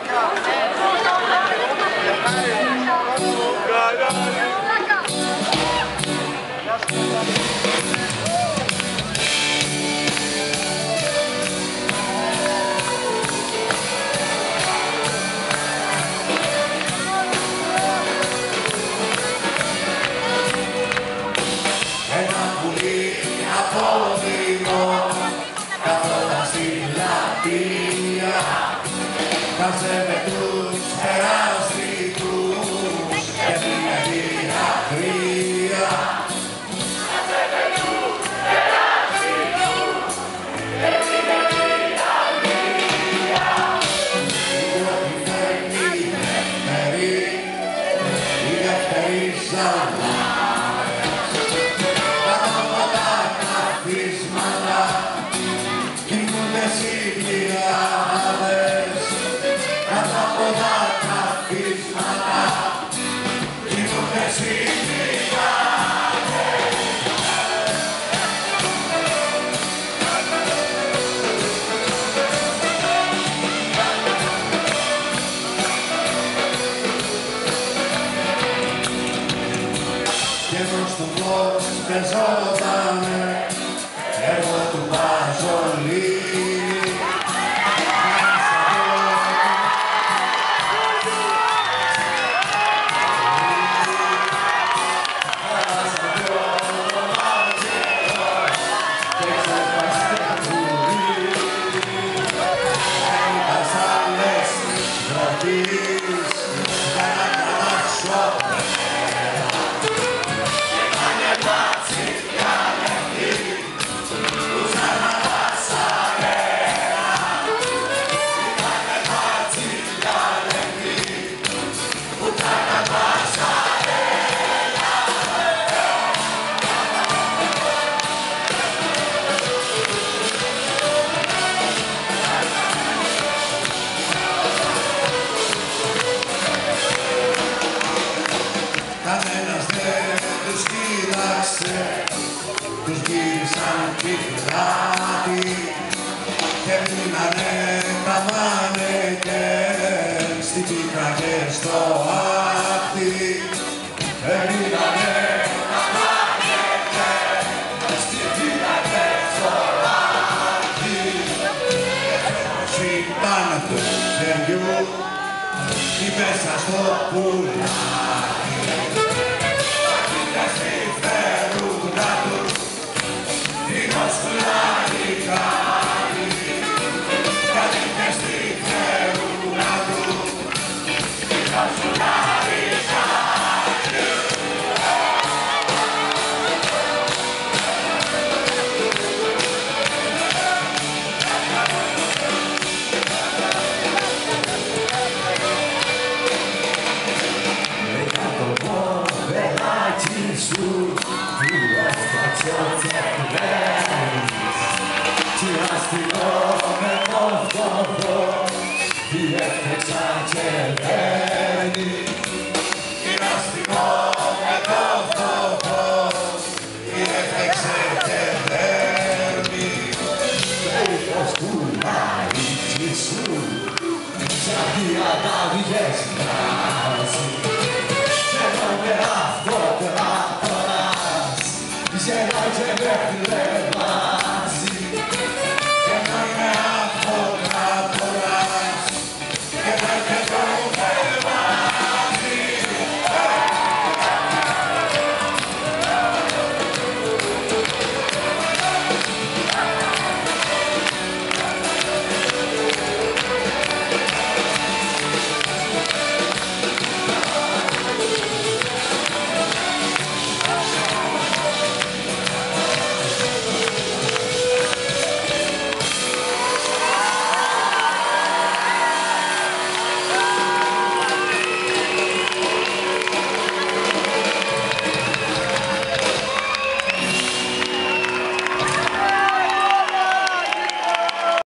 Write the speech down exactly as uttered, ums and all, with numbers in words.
Κάσε με τους εραστικούς και την ευδιαχρία. Κάσε με τους εραστικούς και την ευδιαχρία. Η πρώτη φέρνει η δεύτερη, η δεύτερη ζαλά. Κάτω από τα καθίσματα κοιμούνται συμπληράδες. Κάτω από τα καθίσματα κοιμούνται συμπληράδες. Και προς το φως πεζότανε, εγώ του βάζω λίγη. Κανένας δεν τους κοίταξε, τους γύρισαν πικράτη και μείνανε τα μάνεκεν στην πίκρα και στο άκτη. Μείνανε τα μάνεκεν στην πίκρα και στο άκτη. Και όπως ήταν του χεριού η πέσα στο πουλάκι. Τι αστικό με το φτωχό, τι έφτιαξαν και δένει. Τι αστικό με το φτωχό, τι έφτιαξε και δένει. Τέλος πουλάει τη σου, σαν διαταγές μοιάζει. Και εγώ με αυτό τραπώνας, γελάει και με κλέβα.